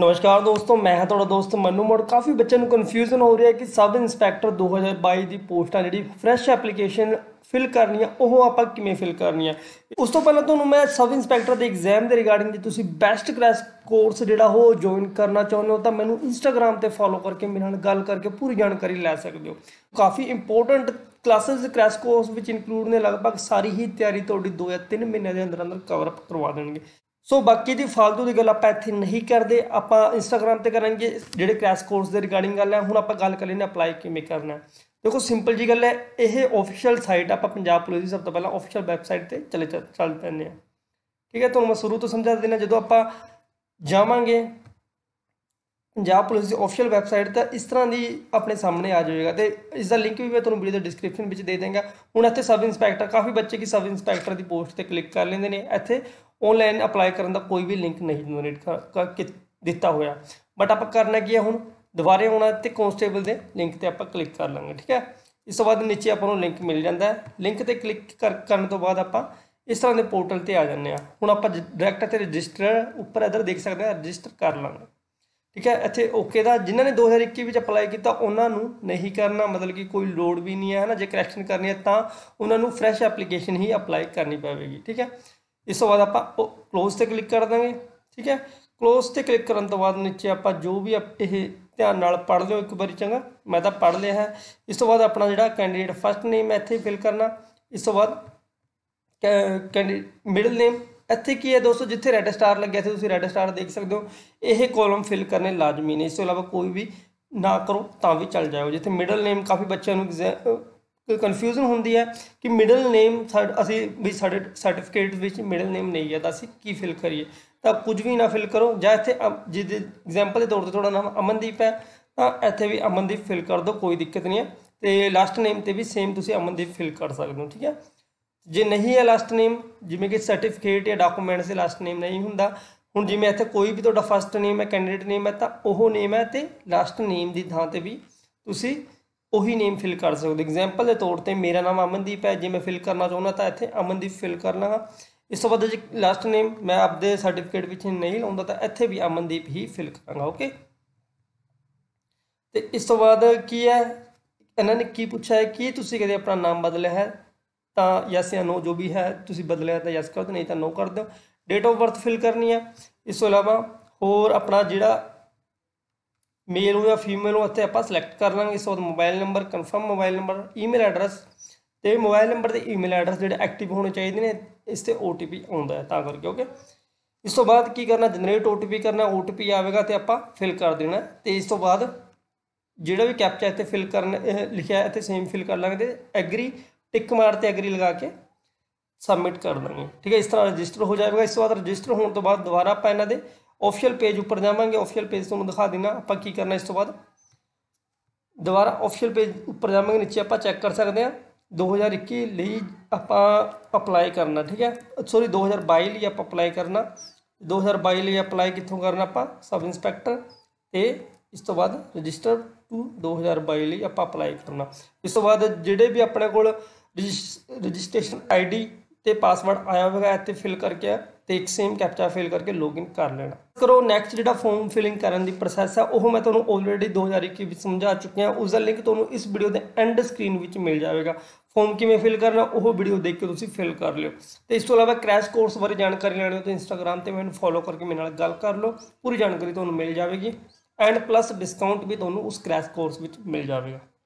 नमस्कार दोस्तों, मैं ਹਾਂ ਤੁਹਾਡਾ ਦੋਸਤ ਮਨੂ ਮੋੜ। ਕਾਫੀ ਬੱਚਿਆਂ ਨੂੰ ਕਨਫਿਊਜ਼ਨ ਹੋ ਰਹੀ ਹੈ ਕਿ ਸਬ ਇੰਸਪੈਕਟਰ 2022 ਦੀ ਪੋਸਟਾਂ ਜਿਹੜੀ ਫਰੈਸ਼ ਐਪਲੀਕੇਸ਼ਨ ਫਿਲ ਕਰਨੀ ਆ ਉਹ ਆਪਾਂ ਕਿਵੇਂ ਫਿਲ ਕਰਨੀ ਆ। ਉਸ ਤੋਂ ਪਹਿਲਾਂ ਤੁਹਾਨੂੰ ਮੈਂ ਸਬ ਇੰਸਪੈਕਟਰ ਦੇ ਐਗਜ਼ਾਮ ਦੇ ਰਿਗਾਰਡਿੰਗ ਜੇ ਤੁਸੀਂ ਬੈਸਟ ਕ੍ਰੈਸ਼ ਕੋਰਸ ਜਿਹੜਾ ਉਹ ਜੁਆਇਨ ਕਰਨਾ ਚਾਹੁੰਦੇ ਹੋ ਤਾਂ ਮੈਨੂੰ ਇੰਸਟਾਗ੍ਰਾਮ ਤੇ ਫੋਲੋ ਕਰਕੇ ਮੇਰੇ ਨਾਲ ਗੱਲ ਕਰਕੇ ਪੂਰੀ ਜਾਣਕਾਰੀ ਲੈ ਸਕਦੇ ਹੋ। ਕਾਫੀ ਇੰਪੋਰਟੈਂਟ ਕਲਾਸਿਸ ਕ੍ਰੈਸ਼ ਕੋਰਸ ਵਿੱਚ ਇਨਕਲੂਡ ਨੇ, ਲਗਭਗ ਸਾਰੀ ਹੀ ਤਿਆਰੀ ਤੁਹਾਡੀ 2 ਜਾਂ 3 ਮਹੀਨਿਆਂ ਦੇ ਅੰਦਰ ਅੰਦਰ ਕਵਰ ਅਪ ਕਰਵਾ ਦੇਣਗੇ। सो बाकी की फालतू की गल आप इतने नहीं करते, आप इंस्टाग्राम पर करेंगे जोड़े क्रैश कोर्स के रिगार्डिंग गल है। हूँ आप गल कर लें अप्लाई किमें करना है। देखो सिंपल जी गल है, ये ऑफिशियल साइट आप पंजाब पुलिस की सब तो पहले ऑफिशियल वैबसाइट पर चल पैंने हैं। ठीक है, तो मैं शुरू तो समझा देना, जो आप जावे पंजाब पुलिस की ऑफिशियल वैबसाइट तो इस तरह की अपने सामने आ जाएगा। तो इसका लिंक भी मैं तुम्हें वीडियो के डिस्क्रिप्शन में दे देंगे। हूँ इतने सब इंस्पैक्टर काफ़ी बच्चे की सब इंस्पैक्टर की पोस्ट पर क्लिक कर लेंगे। इतने ऑनलाइन अप्लाई करने का कोई भी लिंक नहीं जनरेट दिता होया, बट आप करना की है, हूँ दोबारे आना तो कॉन्स्टेबल के लिंक पर आप क्लिक कर लेंगे। ठीक है, इस तो बाद नीचे आपको लिंक मिल जाता है। लिंक पर क्लिक करने तो बाद आप इस तरह के पोर्टल पर आ जाने। हूँ आप डायरैक्ट इतने रजिस्टर उपर इधर देख सकते हैं, रजिस्टर कर लेंगे। ठीक है, इतने ओके का जिन्होंने 2021 में अप्लाई किया उन्होंने नहीं करना, मतलब कि कोई लोड़ भी नहीं है ना। जो करैक्शन करनी है तो उन्होंने फ्रैश एप्लीकेशन ही अप्लाई करनी पवेगी। ठीक है, इस तो बाद आप क्लोज से क्लिक कर देंगे। ठीक है, क्लोज से क्लिक करने तो बाद नीचे आप जो भी ये ध्यान नाल पढ़ लो एक बार, चंगा मैं तो पढ़ लिया है। इस तो बाद अपना जो कैंडीडेट फर्स्ट नेम है इतने फिल करना। इस तो बाद कैंडीडेट मिडल नेम इतने की है दोस्तों, जिथे रैड स्टार लगे थे तुम रैड स्टार देख सकते हो, यह कॉलम फिल करने लाजमी ने। इस तो इलावा कोई भी ना करो तो भी चल जाओ। जिथे मिडल नेम काफ़ी बच्चों कन्फ्यूजन होंगी है कि मिडल नेम असी भी साढ़े सर्टिफिकेट में मिडल नेम नहीं है तो असी की फिल करिए, तो कुछ भी ना फिल करो। या इतने जिस एग्जाम्पल के तौर पर थोड़ा नाम अमनदीप है तो इतने भी अमनदीप फिल कर दो, कोई दिक्कत नहीं है। तो लास्ट नेम पर भी सेम तुम अमनदीप फिल कर सकते हो। ठीक है, जे नहीं है लास्ट नेम जिमें कि सर्टिफिकेट या डाकूमेंट से लास्ट नेम नहीं होंगे, हूँ जिमें इतने कोई भी तो फर्स्ट नेम है कैंडीडेट नेम है तो वह नेम है, तो लास्ट नेम की थां पर भी तुसी उही नेम फिल कर सकते हो। एग्जाम्पल के तौर पर मेरा नाम अमनदीप है, जे मैं फिल करना चाहता तो इतने अमनदीप फिल कर लगा। इस तो बाद जो लास्ट नेम मैं आपके सर्टिफिकेट पीछे नहीं लाता तो इतने भी अमनदीप ही फिल कराँगा। ओके, तो इस तो बाद की है, इन्होंने की पूछा है कि तुसी कदे अपना नाम बदलिया है तो यस या नो, जो भी है तुसी बदलिया तो यस कर दो, नहीं तो नो कर दो। डेट ऑफ बर्थ फिल करनी है। इस तो इलावा होर अपना जिहड़ा मेल हो या फीमेल हो इतने आप सिलेक्ट कर लेंगे। इस बाद mobile number, confirm mobile number, email address, तो मोबाइल नंबर तो ईमेल एड्रैस जो एक्टिव होने चाहिए ने, इस पर OTP आता है तां करके। ओके, इस तो बाद की करना, जनरेट OTP करना, OTP आएगा तो आप फिल कर देना। तो इस तो बाद जोड़ा भी कैप्चा इतने फिल करना लिखा है इतने सेम फिल कर लेंगे, तो एग्री टिक मार के एग्री लगा के सबमिट कर देंगे। ठीक है, इस तरह रजिस्टर हो जाएगा। इस बाद रजिस्टर होने तो बाद दोबारा आप इन्हों के ऑफिशियल पेज उपर जावांगे। ऑफिशियल पेज तो दिखा देना आप की करना। इस तो बाद दोबारा ऑफिशियल पेज उपर जावांगे, नीचे आप चैक कर सकते हैं 2021 लिए आप अप्लाई करना। ठीक है, सॉरी 2022 लिए आप अप्लाई करना। 2022 लिए अप्लाई कितों करना आप सब इंस्पैक्टर, तो इस तो बाद रजिस्टर टू 2022 लिए आप अप्लाई करना। इस तो बाद जोड़े भी अपने को रजिस्ट्रेशन ID तो पासवर्ड आया होगा इतने फिल करके तो एक सेम कैप्चा फिल करके लॉगिन कर लेना करो। नैक्सट जो फॉर्म फिलिंग करने की प्रोसैस है वह मैं तुम्हें ऑलरेडी 2021 समझा चुकी हूँ। उसका लिंक तुम्हें इस वीडियो के एंड स्क्रीन में मिल जाएगा। फॉर्म किमें फिल करना वह वीडियो देख के तुम फिल कर लियो। तो इस तो इलावा क्रैश कोर्स बारे जानकारी लेनी हो तो इंस्टाग्राम पर मैंने फॉलो करके मेरे नाल गल कर लो, पूरी जानकारी तुम्हें मिल जाएगी। एंड प्लस डिस्काउंट भी तुम्हें उस क्रैश कोर्स में मिल जाएगा।